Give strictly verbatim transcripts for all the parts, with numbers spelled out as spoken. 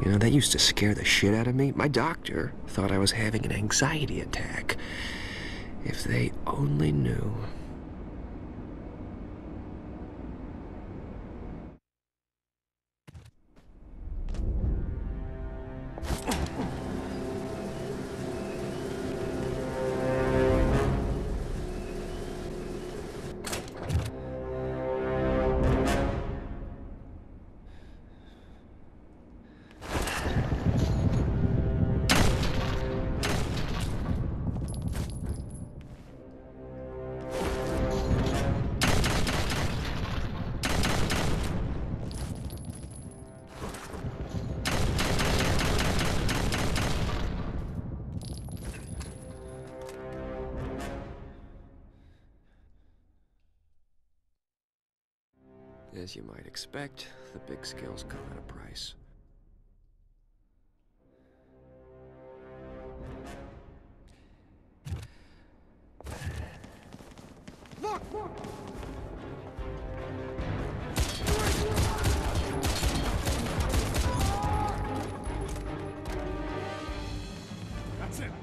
You know, that used to scare the shit out of me. My doctor thought I was having an anxiety attack. If they only knew. As you might expect, the big skills come at a price. Look! Look! That's it.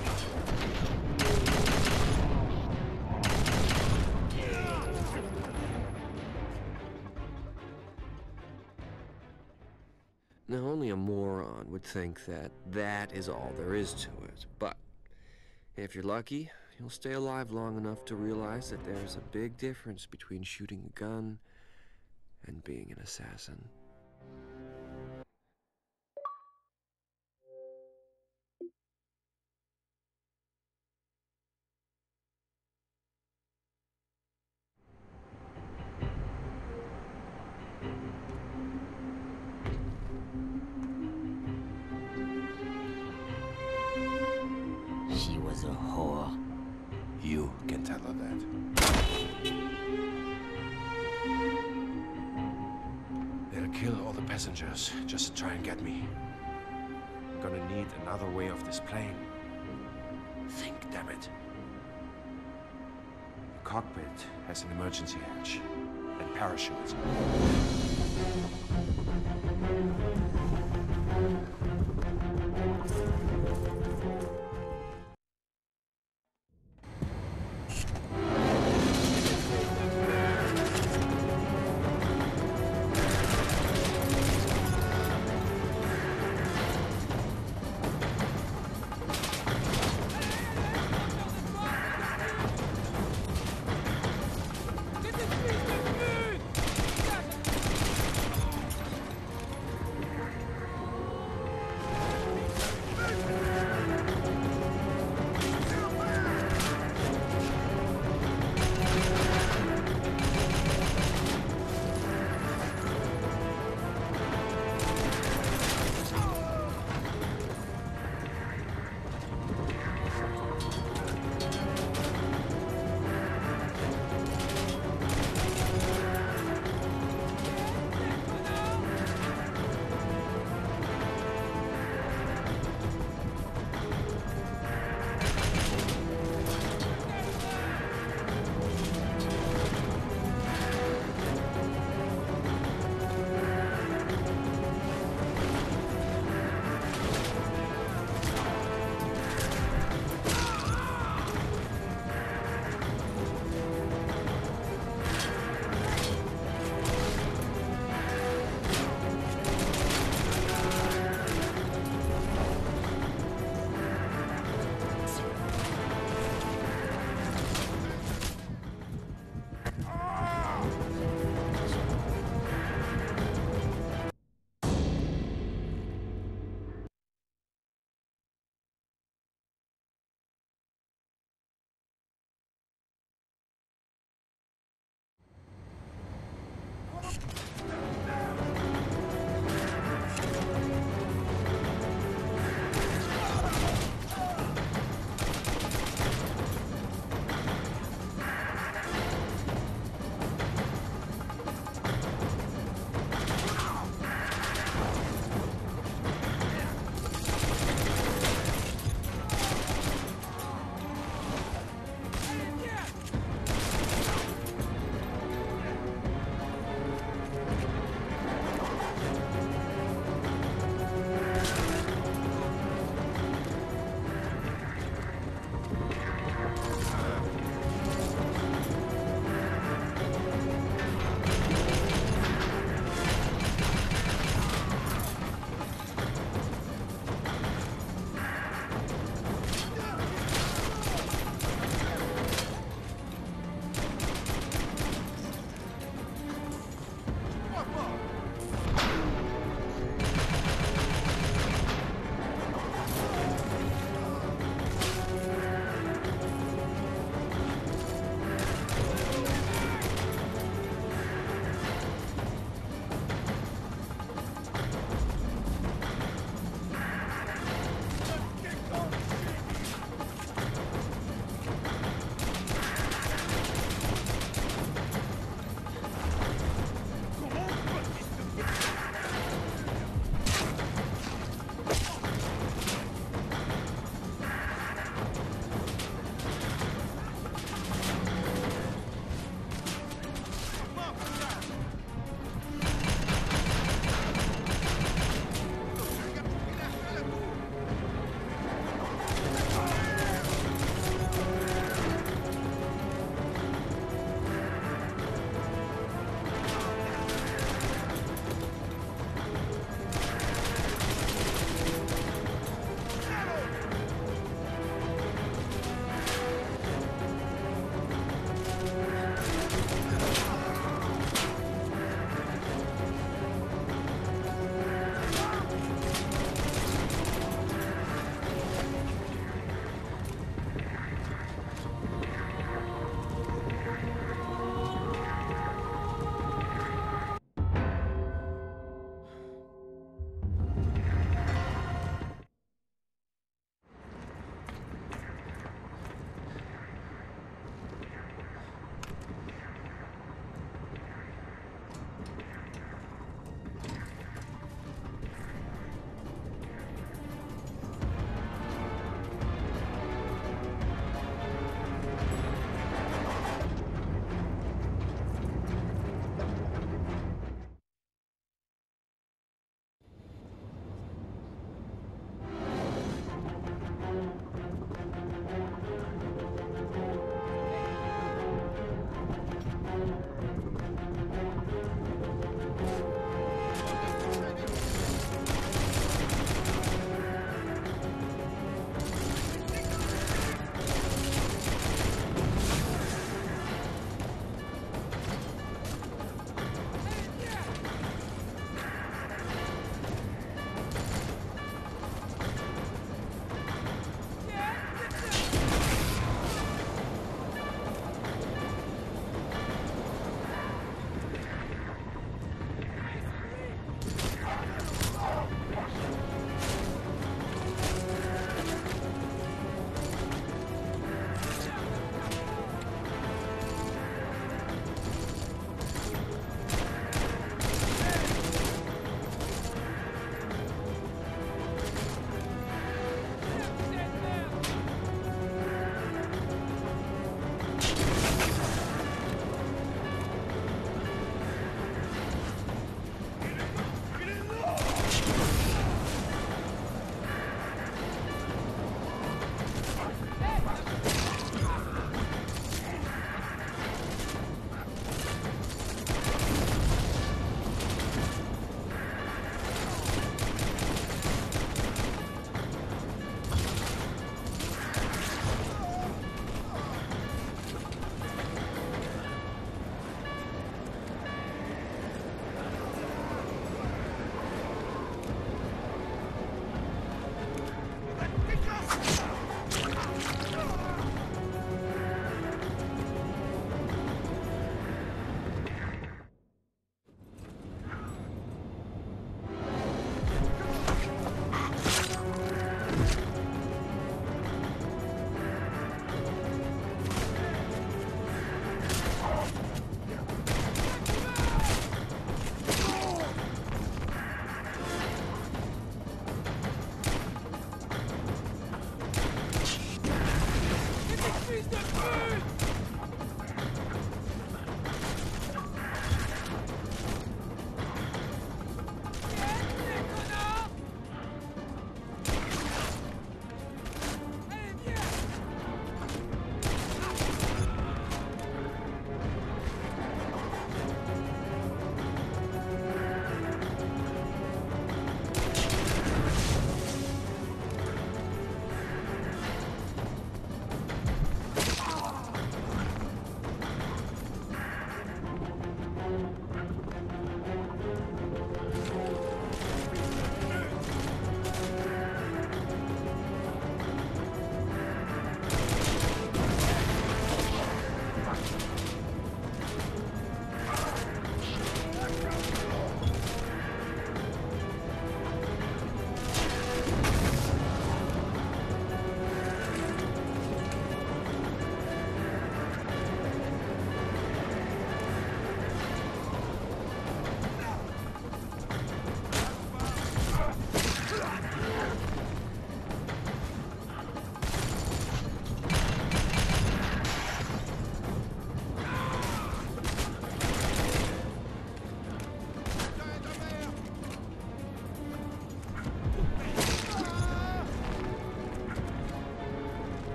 Now, only a moron would think that that is all there is to it, but if you're lucky, you'll stay alive long enough to realize that there's a big difference between shooting a gun and being an assassin. She was a whore. You can tell her that. They'll kill all the passengers just to try and get me. I'm gonna need another way off this plane. Think, damn it. The cockpit has an emergency hatch and parachutes.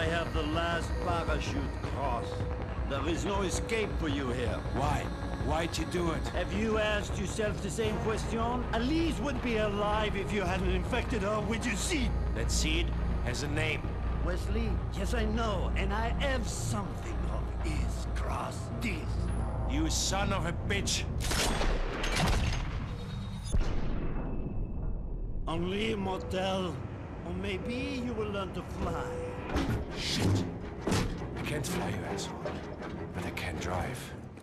I have the last parachute, Cross. There is no escape for you here. Why? Why'd you do it? Have you asked yourself the same question? Elise would be alive if you hadn't infected her with your seed. That seed has a name. Wesley, yes I know, and I have something of his, Cross. This. You son of a bitch! Only Mortel, or maybe you will learn to fly. Shit. I can't fly, you asshole. But I can drive.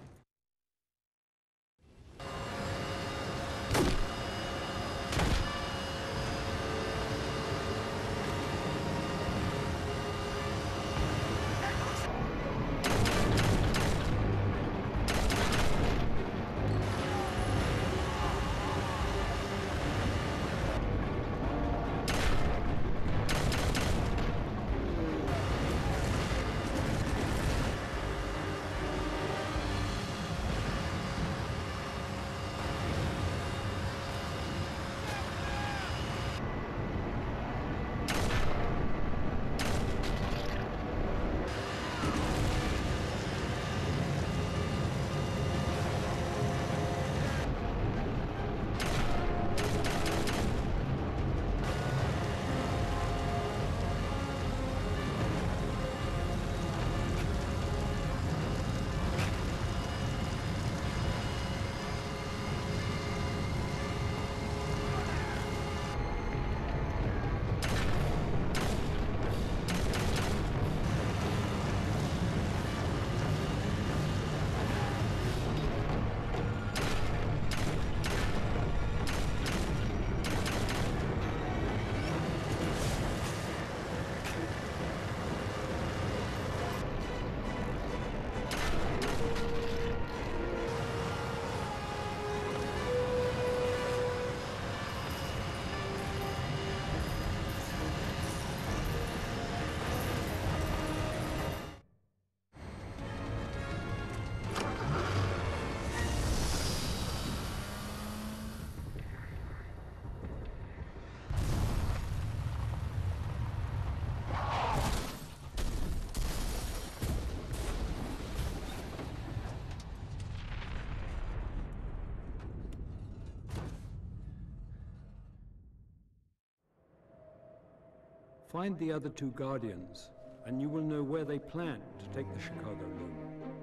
Find the other two Guardians, and you will know where they plan to take the Chicago Loom.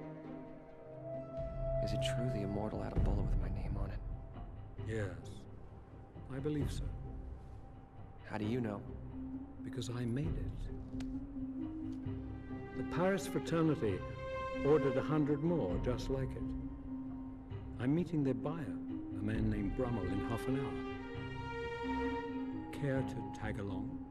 Is it true the Immortal had a bullet with my name on it? Yes, I believe so. How do you know? Because I made it. The Paris fraternity ordered a hundred more just like it. I'm meeting their buyer, a man named Brummel, in half an hour. Care to tag along?